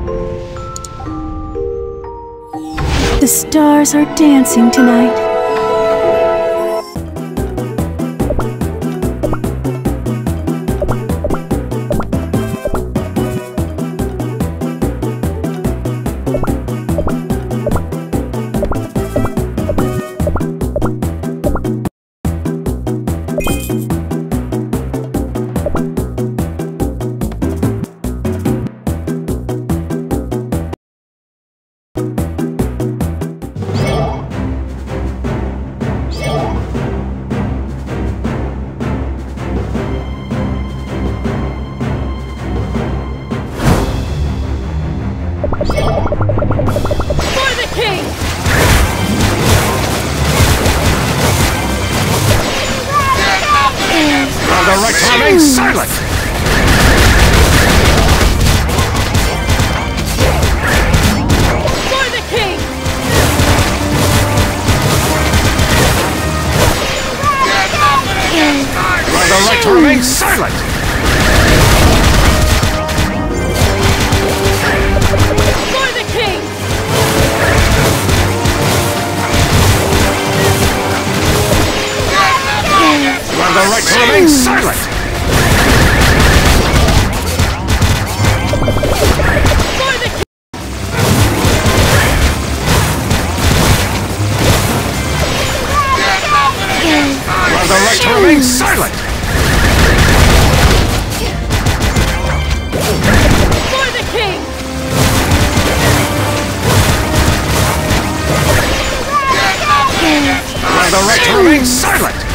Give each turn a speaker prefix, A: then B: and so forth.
A: The stars are dancing tonight.
B: The right to remain silent!
C: For the king!
B: The right to remain silent!
C: For the king!
B: The right to remain silent!
C: For the king!
B: The right to remain silent!
C: For the king!
B: The right to remain silent!